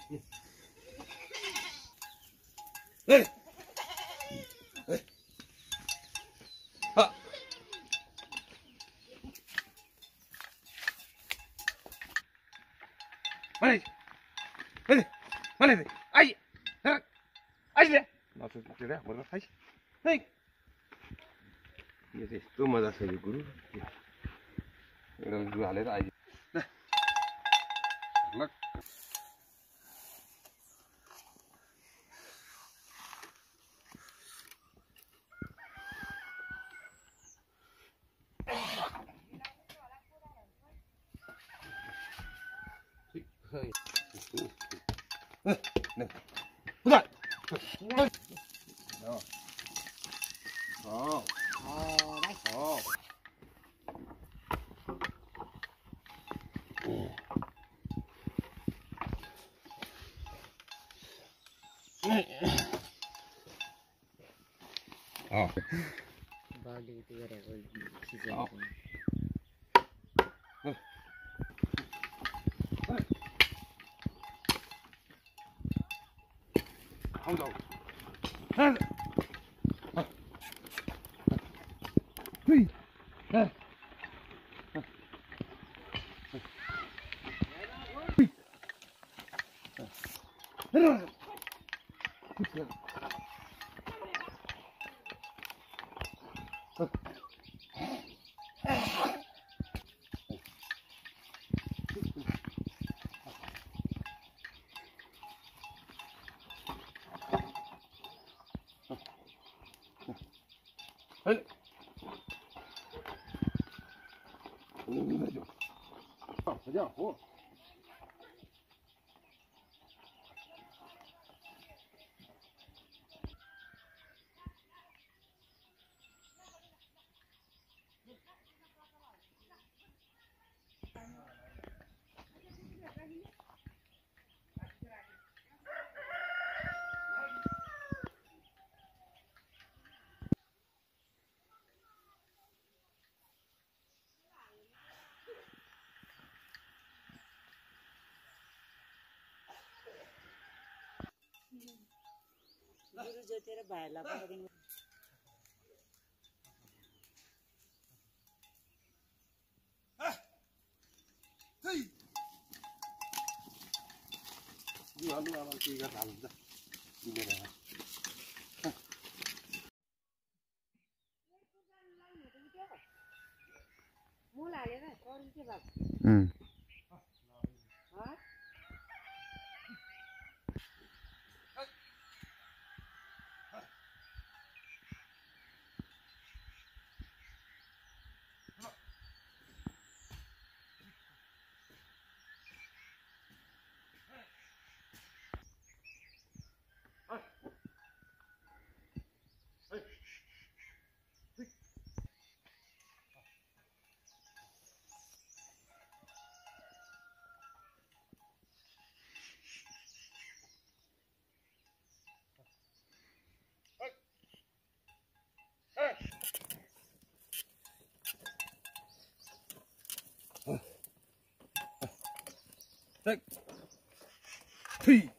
Hey! Hey! Ha! Mana hey! Mana ai! Ai ले! नसुच रे हाम्रो खाइ. Hey! यो चाहिँ यस्तो मजा छ यो गुरु. एउटा गुरु हालेर आइ. ल. 네. 보자. बाली उति गरेको season Không đâu. Hey. Hey. Hey. गुरु जोतेर भाइलाई पठाइदिनु यो आलु आमा के गरेर हाल्छ किनेर मूल हालेर अरु के भएको Hey. Hey.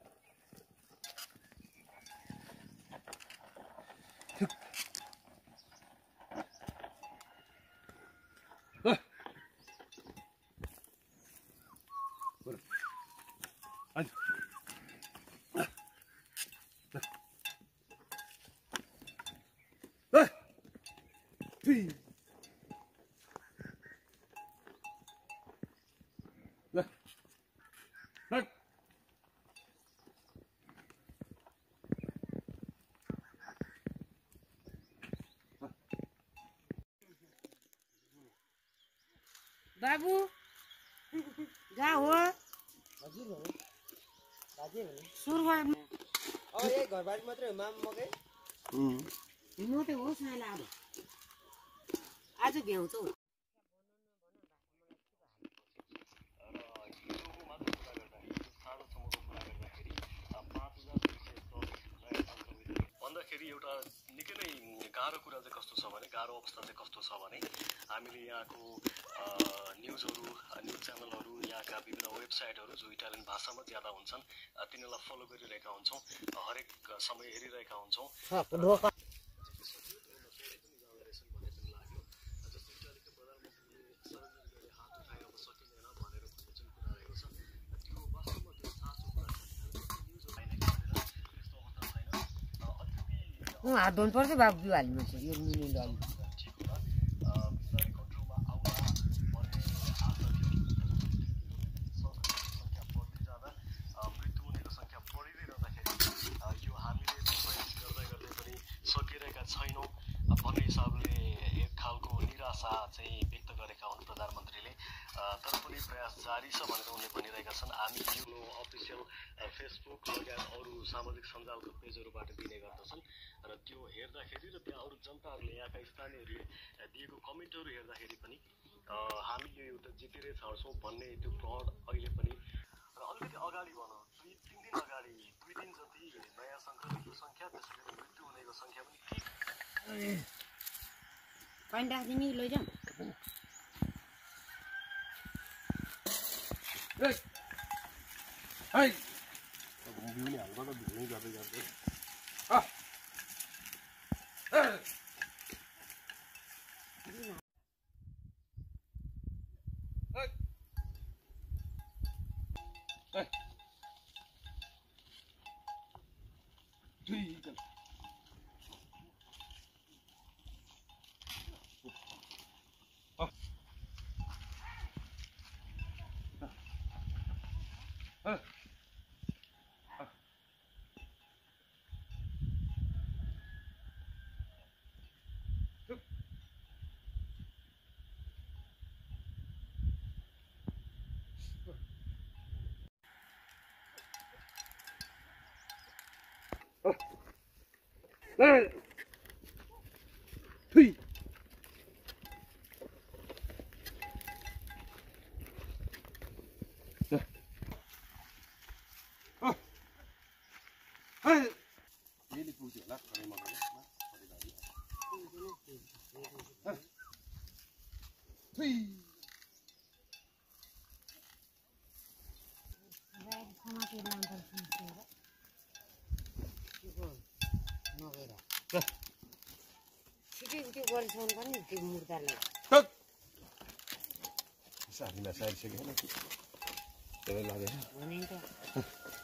बाबु जा हो हजुर हो बाजे हो सुरुवा अरे घरबारी मात्रै हो माम मकै म त हो साला अब आज भ्याउँछौ भन्दाखेरि एउटा निकै नै गाह्रो कुरा चाहिँ कस्तो छ भने गाह्रो अवस्था चाहिँ कस्तो छ भने हामीले यहाँको न्युज च्यानलहरू या का विभिन्न वेबसाइटहरू जो इटालियन भाषामा ज्यादा हुन्छन् तिनीहरूलाई फलो गरिरहेका हुन्छौँ हरेक समय हेरिरहेका हुन्छौँ हात धुनु पर्छ बाबु बिउ हाल्नु पर्छ यो मुनि लग्नु छैनौँ भन्ने हिसाबले एक खालको निराशा चाहिँ व्यक्त गरेका हुन् प्रधानमन्त्रीले तर पनि प्रयास जारी छ भनेर उनले भनिरहेका छन् हामी यो अफिसियल फेसबुक लगायत अरू सामाजिक सञ्जालको पेजहरूबाट दिने गर्दछन् र त्यो हेर्दाखेरि र त्यहाँ अरू जनताहरूले यहाँका स्थानीयहरूले दिएको कमेन्टहरू हेर्दाखेरि पनि हामीले एउटा जितेरै छाड्छौँ भन्ने त्यो प्रहर अहिले पनि र अलिकति अगाडि भनौँ 2-3 दिन अगाडि 2 दिन जति नयाँ सङ्क्रमितको सङ्ख्या त्यसै गरी मृत्यु हुनेको सङ्ख्या पनि पानी राखिदिने कि लैजाउँ छिटै त्यो गरिसक्नु पर्ने त्यो मुर्दालाई साथीलाई साइड सकेन त्यसलाई लाग्यो भने त